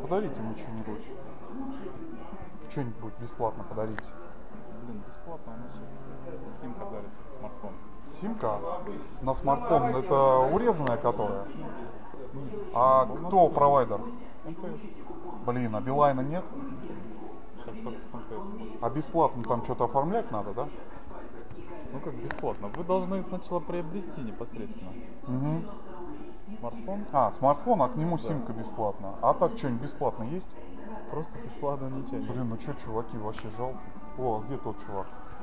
подарите мне что-нибудь. Что-нибудь бесплатно подарите. Блин, бесплатно у нас сейчас симка дарится, смартфон. Симка на смартфон, это урезанная которая? А кто провайдер? МТС. Блин, а Билайна нет? Сейчас только с МТС. А бесплатно там что-то оформлять надо, да? Ну как бесплатно? Вы должны сначала приобрести непосредственно Угу. смартфон. А, смартфон, а к нему Да. симка бесплатно. А так что-нибудь бесплатно есть? Просто бесплатно ничего нет. Блин, ну что, чуваки, вообще жалко. О, а где тот чувак?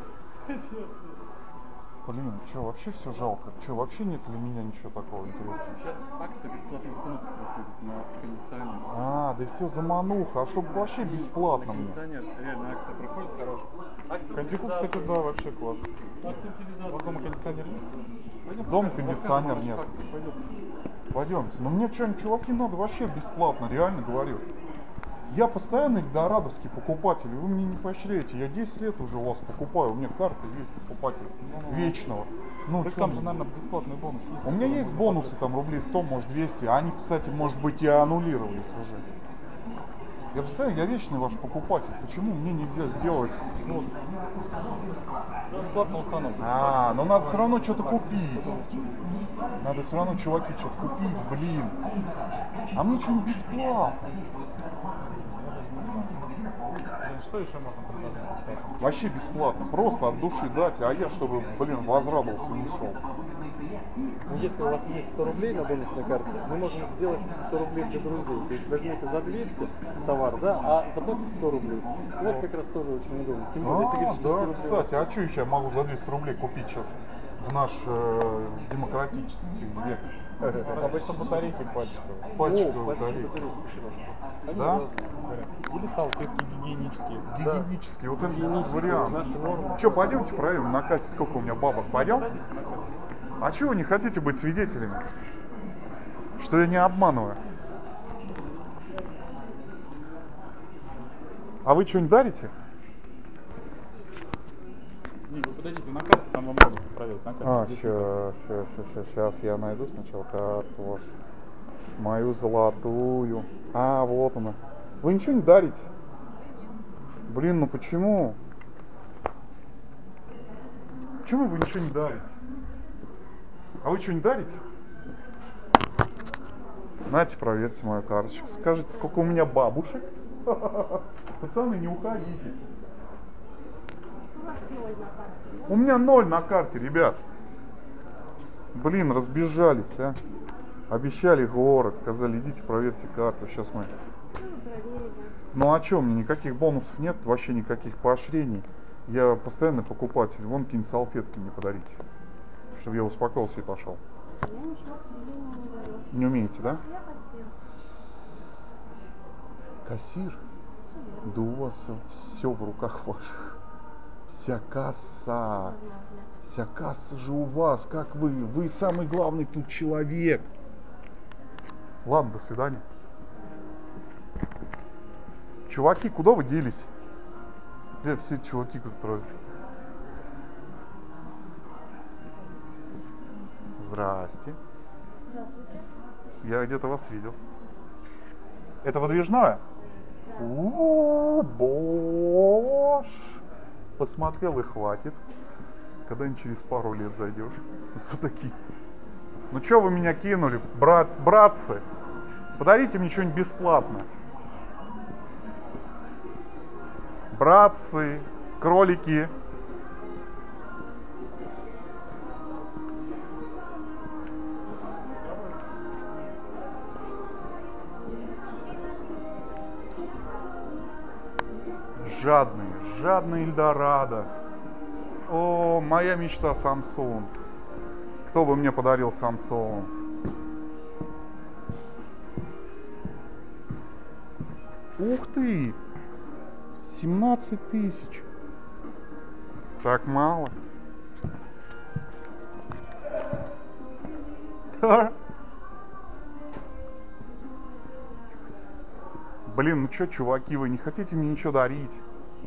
Блин, что, вообще все жалко? Что, вообще нет для меня ничего такого интересного? Сейчас акция бесплатных установок проходит на кондиционер. А, да все замануха, а чтобы вообще бесплатно мне. Кондиционер, реально акция проходит хорошая. Кондику, кстати, да, вообще класс. У вас дома кондиционер есть? Дома кондиционер нет. Пойдемте. Но мне что-нибудь, чуваки, надо вообще бесплатно, реально говорю. Я постоянно эльдорадовский покупатель, вы мне не поощряете. Я 10 лет уже у вас покупаю, у меня карта есть покупатель вечного. Ну, Так там же, наверное, бесплатный бонус есть. у меня есть бонусы, там рублей 100, может 200. Они, кстати, может быть и аннулировались уже. Я представляю, я вечный ваш покупатель. Почему мне нельзя сделать? Ну, бесплатно установка. А, но надо все равно что-то купить. Надо все равно, чуваки, что-то купить, блин. А мне что-нибудь бесплатно. Что еще можно предложить бесплатно? Вообще бесплатно. Просто от души дать, а я, чтобы, блин, возрадовался и ушел. Ну, если у вас есть 100 рублей на бонусной карте, мы можем сделать 100 рублей для друзей. То есть возьмете за 200 товар, да, а заплатите 100 рублей. Вот как раз тоже очень удобно. Тем более, если говорить, что 100 да, рублей кстати, а что еще я могу за 200 рублей купить сейчас в наш демократический век? Обычно батарейки пальчиковые. Пальчиковые батарейки, батарейки. Они Да? разные. Или салфетки гигиенические. Гигиенический, вот это Гигиенические, вариант. наши нормы. Че, пойдемте проверим на кассе, сколько у меня бабок. Пойдем? А чего вы не хотите быть свидетелями? Что я не обманываю? А вы что-нибудь дарите? Не, вы подойдите на кассу, там вам бонусы проверят на кассе. А, Здесь на кассе. сейчас я найду сначала карту вашу. Мою золотую. А, вот она. Вы ничего не дарите? Блин, ну почему? Почему вы ничего не дарите? А вы что-нибудь дарите? Нате, проверьте мою карточку. Скажите, сколько у меня бабушек? Пацаны, не уходите. У вас 0 на карте. У меня 0 на карте, ребят. Блин, разбежались, а. Обещали город, сказали, идите проверьте карту. Сейчас мы... Ну, проверили. Ну а чё, мне никаких бонусов нет, вообще никаких поощрений. Я постоянный покупатель. Вон какие-нибудь салфетки мне подарите. Чтобы я успокоился и пошел. Я ничего, к сожалению, не дарю. Не умеете, да? Я кассир. Кассир? Да у вас все в руках ваших. Вся касса. Возможно. Вся касса же у вас, как вы. Вы самый главный тут человек. Ладно, до свидания. Чуваки, куда вы делись? Где все чуваки как-то Здрасте. Здравствуйте. Я где-то вас видел. Это выдвижное? О, боже. Посмотрел и хватит. Когда-нибудь через пару лет зайдешь. За такие. Ну что вы меня кинули, братцы? Подарите мне что-нибудь бесплатно. Братцы, кролики. Жадный Эльдорадо. О, моя мечта Samsung. Кто бы мне подарил Samsung? Ух ты! 17 тысяч. Так мало. Блин, ну что, чуваки, вы не хотите мне ничего дарить?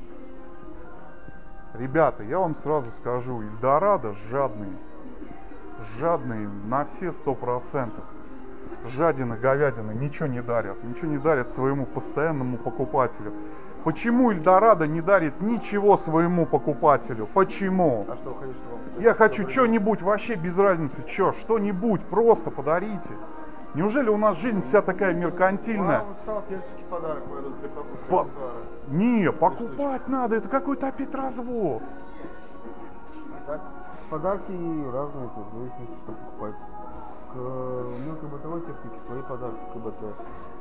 Ребята, я вам сразу скажу, Эльдорадо жадные. Жадные на все 100%. жадины, говядины, ничего не дарят своему постоянному покупателю. Почему Эльдорадо не дарит ничего своему покупателю? Почему? А что вы хотите, что вам? Я хочу что-нибудь, вообще без разницы, что-нибудь просто подарите. Неужели у нас жизнь вся такая меркантильная? Вам салфеточки подарок пойдут при покупке По- аксессуара. Не, покупать надо, это какой-то опять развод. Так, подарки разные, в зависимости, что покупать. К мелкой бытовой технике свои подарки КБТ.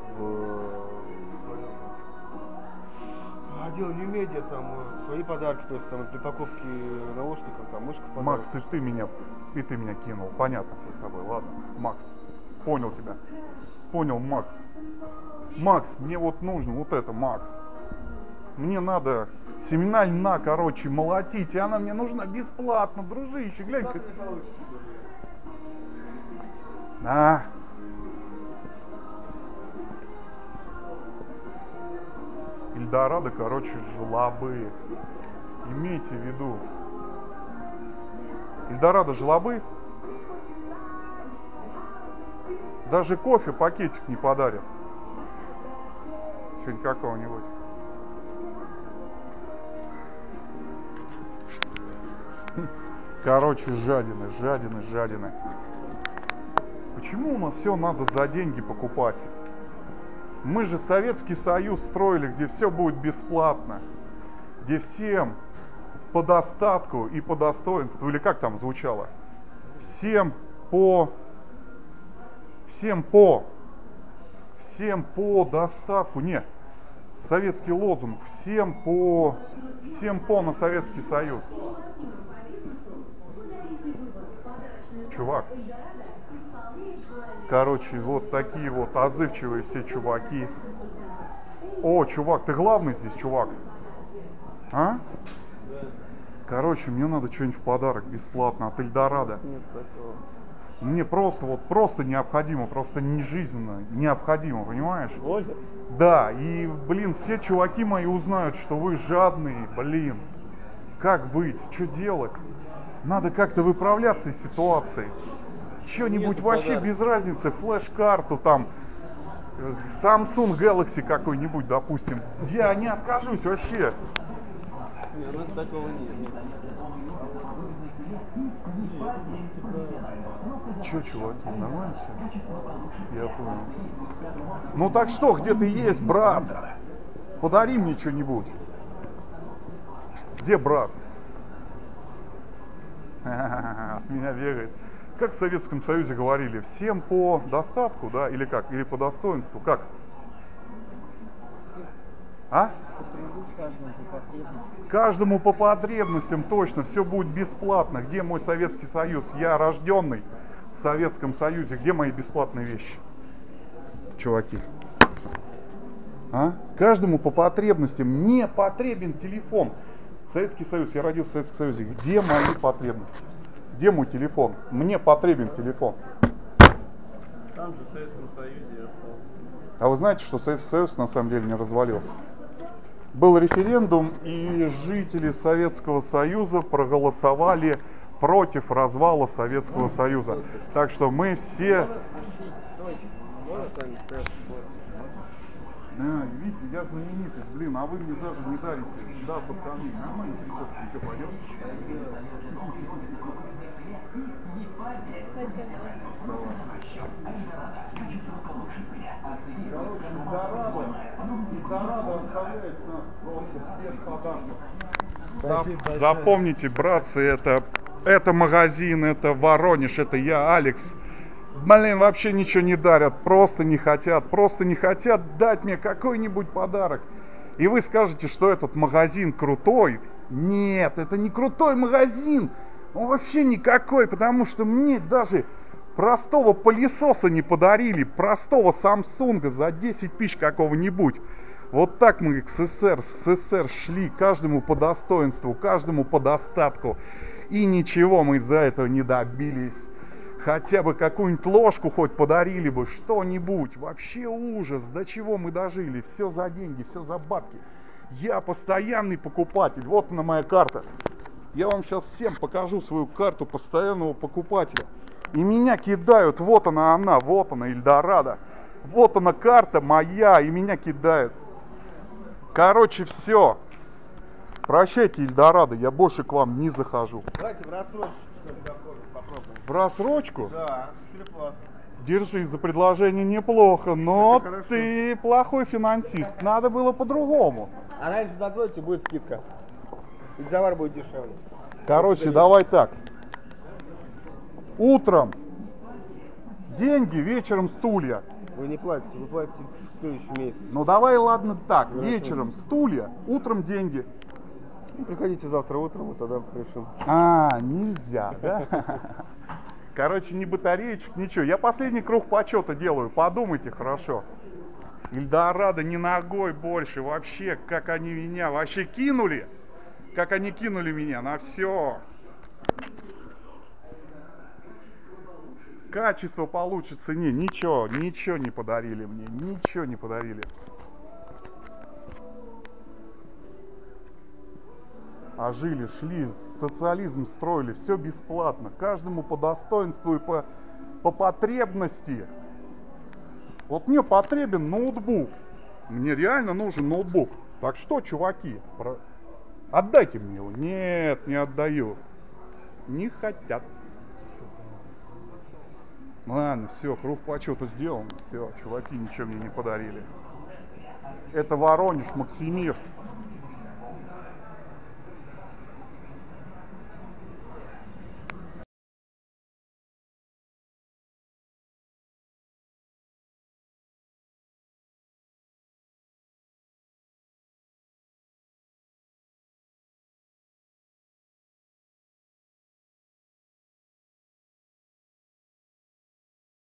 В отделе медиа там свои подарки, то есть там, при покупке наушников, там мышка в подарок. Макс, и ты меня кинул. Понятно все с тобой, ладно. Макс, понял тебя. Понял, Макс. Макс, мне вот нужно вот это, Макс. Мне надо семена льна, короче, молотить, и она мне нужна бесплатно, дружище, глянь. Так не получится. На. Эльдорадо, короче, жлобы. Имейте в виду. Эльдорадо жлобы. Даже кофе пакетик не подарят. Что-нибудь какого-нибудь. Короче, жадины. Почему у нас все надо за деньги покупать? Мы же Советский Союз строили, где все будет бесплатно. Где всем по достатку и по достоинству. Или как там звучало? Всем по достатку. Не, советский лозунг. Всем по на Советский Союз. Чувак. Короче, вот такие вот отзывчивые все чуваки. О, чувак, ты главный здесь, чувак? А? Короче, мне надо что-нибудь в подарок бесплатно от Эльдорадо. Нет такого. Мне просто необходимо, просто не жизненно, необходимо, понимаешь? Оля? Да, и, блин, все чуваки мои узнают, что вы жадные, блин. Как быть? Что делать? Надо как-то выправляться из ситуации. Что-нибудь вообще подарка. без разницы, флеш-карту там, Samsung Galaxy какой-нибудь, допустим. Я не откажусь вообще. Не, у нас такого нет. Че, чуваки, нормально все? Я понял. Ну так что, где ты есть, брат? Подари мне что-нибудь. Где брат? От меня бегает. Как в Советском Союзе говорили, всем по достатку, да, или как? Или по достоинству, как? А? Каждому по потребностям, точно, все будет бесплатно. Где мой Советский Союз? Я рожденный в Советском Союзе. Где мои бесплатные вещи? Чуваки. А? Каждому по потребностям. Мне потребен телефон. Советский Союз, я родился в Советском Союзе. Где мои потребности? Где мой телефон? Мне потребен телефон. Там же в Советском Союзе и остался. А вы знаете, что Советский Союз на самом деле не развалился? Был референдум, и жители Советского Союза проголосовали против развала Советского Союза. Так что мы все... видите, я знаменитость, блин, а вы мне даже не дарите. Да, пацаны, нормально трикотки, что, пойдем? Эльдорадо оставляет нас просто без подарков. Запомните, братцы, это магазин, это Воронеж, это я, Алекс. Блин, вообще ничего не дарят, просто не хотят дать мне какой-нибудь подарок. И вы скажете, что этот магазин крутой. Нет, это не крутой магазин. Он вообще никакой, потому что мне даже простого пылесоса не подарили, простого Самсунга за 10 тысяч какого-нибудь. Вот так мы в СССР шли, каждому по достоинству, каждому по достатку. И ничего мы из-за этого не добились. Хотя бы какую-нибудь ложку хоть подарили бы, что-нибудь. Вообще ужас, до чего мы дожили. Все за деньги, все за бабки. Я постоянный покупатель, вот она моя карта. Я вам сейчас всем покажу свою карту постоянного покупателя. И меня кидают, вот она, вот она, Эльдорадо. Вот она, карта моя, и меня кидают. Короче, все. Прощайте, Эльдорадо, я больше к вам не захожу. Давайте в рассрочку попробуем. В рассрочку? Да, с переплатом. Держи, за предложение неплохо, но Это хорошо. ты плохой финансист. Надо было по-другому. А раньше закройте, будет скидка. И товар будет дешевле. Короче, давай так. Утром деньги, вечером стулья. Вы не платите, вы платите в следующем месяце. Ну давай, ладно, так. Хорошо. Вечером стулья, утром деньги. Ну, приходите завтра утром, и тогда решим. А, нельзя, да? Короче, ни батареечек, ничего. Я последний круг почета делаю, подумайте хорошо. Эльдорадо не ногой больше, вообще, как они меня вообще кинули. Как они кинули меня на все. Качество по лучшей цене, ничего не подарили мне, ничего не подарили. А жили, шли, социализм строили, все бесплатно, каждому по достоинству и по потребности. Вот мне потребен ноутбук, мне реально нужен ноутбук. Так что, чуваки, отдайте мне его. Нет, не отдаю. Не хотят. Ладно, все, круг почета сделан. Все, чуваки ничего мне не подарили. Это Воронеж, Максимир.